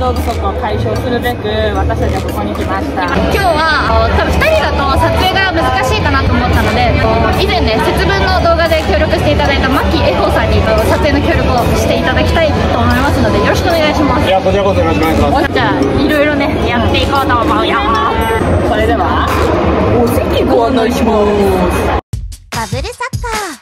動不足を解消するべく私たちはここに来ました。 今日は多分2人だと撮影が難しいかなと思ったので、以前ね節分の動画で協力していただいたマッキーエコーさんに撮影の協力をしていただきたいと思いますので、よろしくお願いします。 いや、こちらこそよろしくお願いします。 じゃあいろいろねやっていこうと思うよ。 それではお席ご案内します。 バブルサッカー。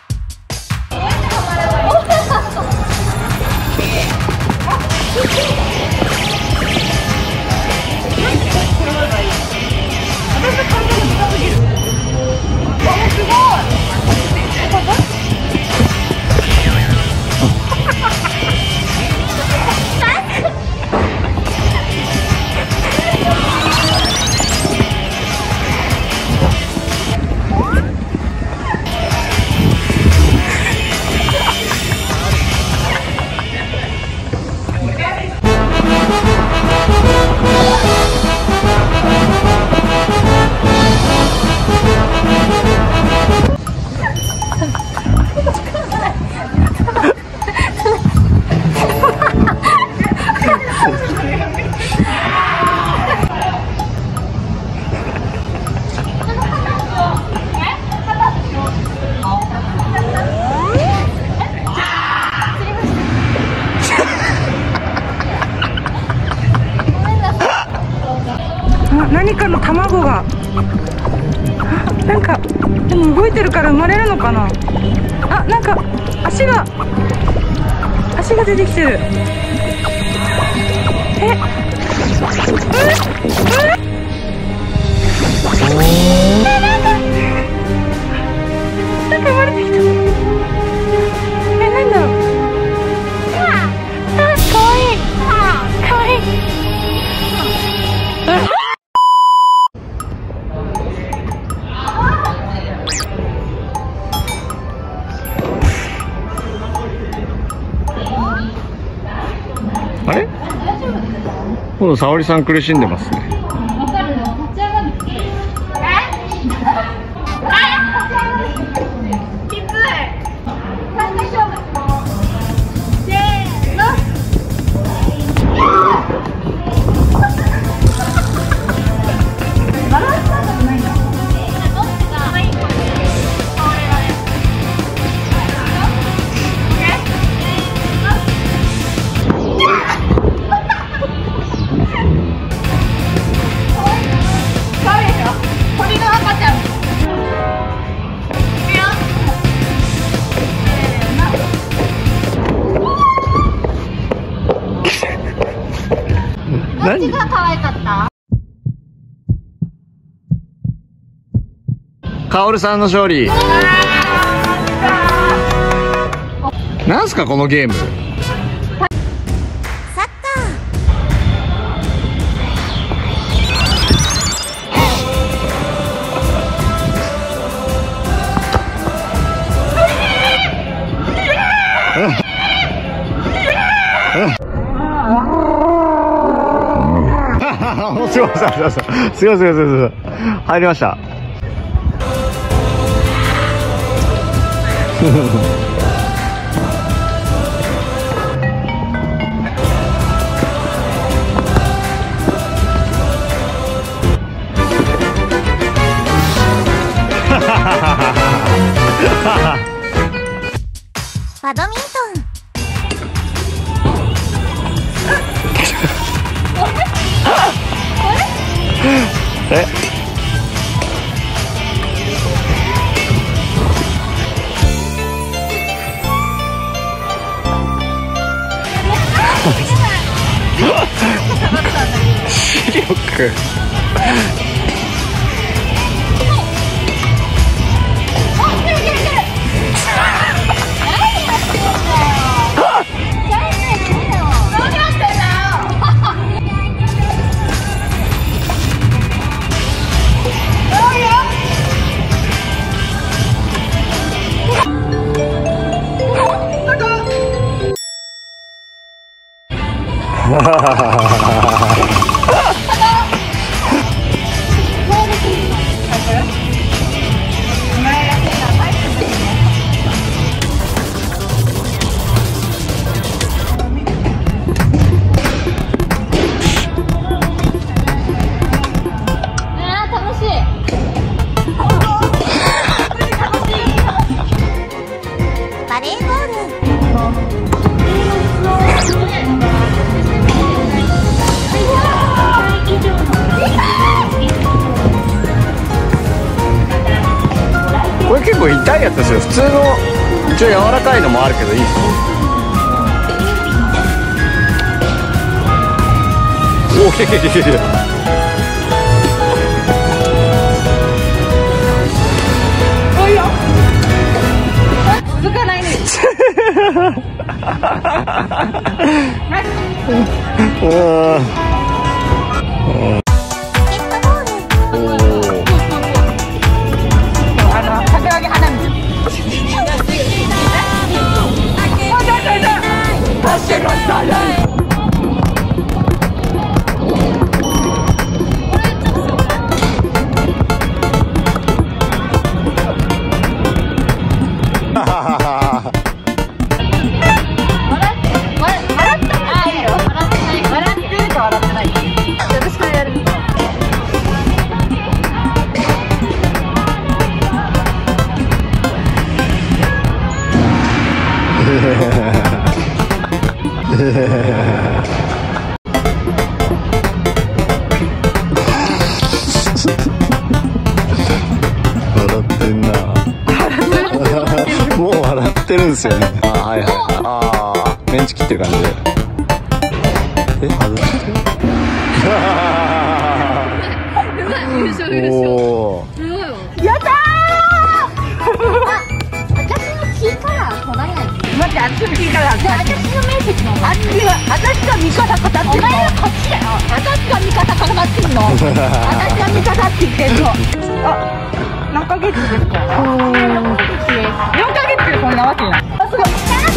何かの卵がなんかでも動いてるから生まれるのかな。あ、なんか足が出てきてる。なんか生まれてきた。なんだろう。かわいいかわいい。 あれ？今度沙織さん苦しんでますね。 どっちが可愛かった？ カオルさんの勝利。なんすかこのゲーム。 サッカすいません、すいません、入りました。 バドミントン。 え？視力。 構痛いやつですよ。普通の一応柔らかいのもあるけどいいですよ。おお、けけけけけ。 続かないね。 おー。 桜木花道。 笑ってんな。もう笑ってるんですよね。あ、はいはい。ああ、メンチ切ってる感じで。え、外してる。おお。 やった私の血から取らない。 待って、私の聞いたら。 私の面積のあっちは、私が味方語ってんの。 お前はこっちだよ。私が味方語ってんの。 私が味方って言ってんの。あ、何ヶ月ですか。4ヶ月でこんなわけない。あ、すごい。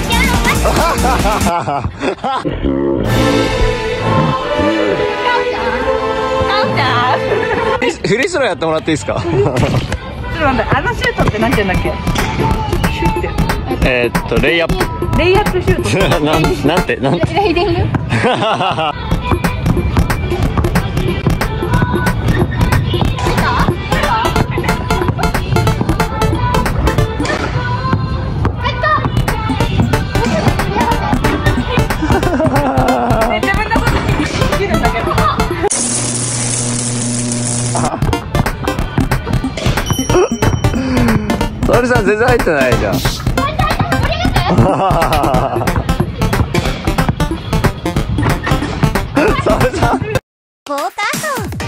フリースローやってもらっていいですか。 ちょっと待って、あのシュートってなんて言うんだっけ。シュート。 レイアップ。 レイアップシュート。 なんて。 レイディング。 自分のこと信じるんだけど。 沙織さん全然入ってないじゃん。沙織さん。 ゴーカート。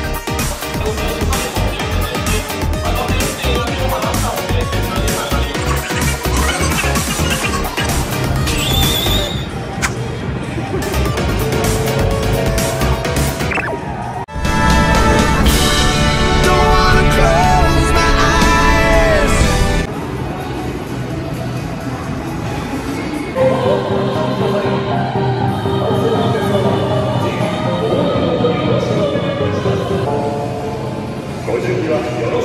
ご準備はよろしいですか。